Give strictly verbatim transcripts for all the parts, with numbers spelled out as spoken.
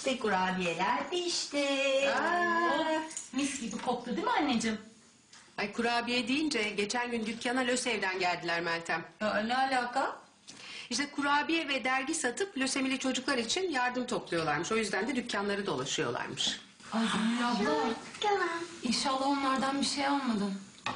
İşte kurabiyeler pişti. Aa, mis gibi koktu değil mi anneciğim? Ay kurabiye deyince geçen gün dükkana LÖSEV'den geldiler Meltem. Aa, ne alaka? İşte kurabiye ve dergi satıp lösemili çocuklar için yardım topluyorlarmış. O yüzden de dükkanları dolaşıyorlarmış. Ay Gönül abla. İnşallah onlardan bir şey almadın.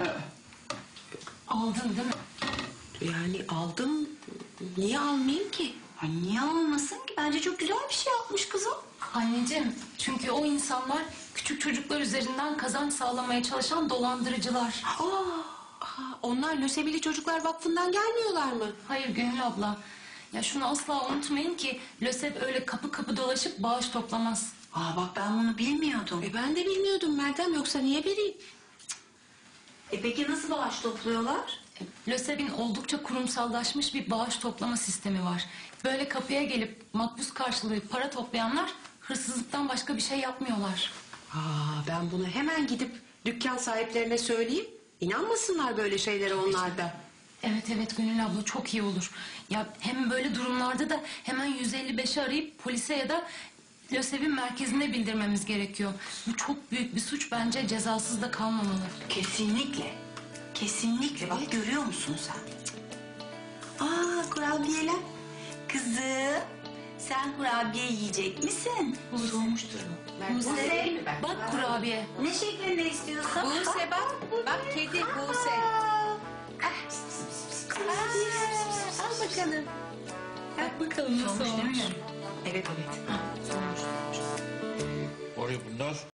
Aldın değil mi? Yani aldım. Niye almayayım ki? Ay niye almasın ki? Bence çok güzel bir şey yapmış kızım. Anneciğim, çünkü o insanlar küçük çocuklar üzerinden kazanç sağlamaya çalışan dolandırıcılar. Aa, onlar lösemili çocuklar vakfından gelmiyorlar mı? Hayır Gönül abla. Ya şunu asla unutmayın ki LÖSEV öyle kapı kapı dolaşıp bağış toplamaz. Aa bak ben bunu bilmiyordum. E ben de bilmiyordum Meltem, yoksa niye vereyim? E peki nasıl bağış topluyorlar? LÖSEV'in oldukça kurumsallaşmış bir bağış toplama sistemi var. Böyle kapıya gelip makbuz karşılığı para toplayanlar hırsızlıktan başka bir şey yapmıyorlar. Aa, ben bunu hemen gidip dükkan sahiplerine söyleyeyim. İnanmasınlar böyle şeylere onlar da. Evet evet Gönül abla, çok iyi olur. Ya hem böyle durumlarda da hemen yüz elli beşi arayıp polise ya da LÖSEV'in merkezine bildirmemiz gerekiyor. Bu çok büyük bir suç, bence cezasız da kalmamalı. Kesinlikle. Kesinlikle. Bak görüyor musun sen? Aa kurabiyeler. Kızım sen kurabiye yiyecek misin? Soğumuştur bu. Buse, Bak kurabiye. Ne şeklinde istiyorsan? Buse bak, bak kedi Buse. Al bakalım. Bak bakalım nasıl Soğumuş değil olmuş. mi? Evet evet. Soğumuş. Oraya bunlar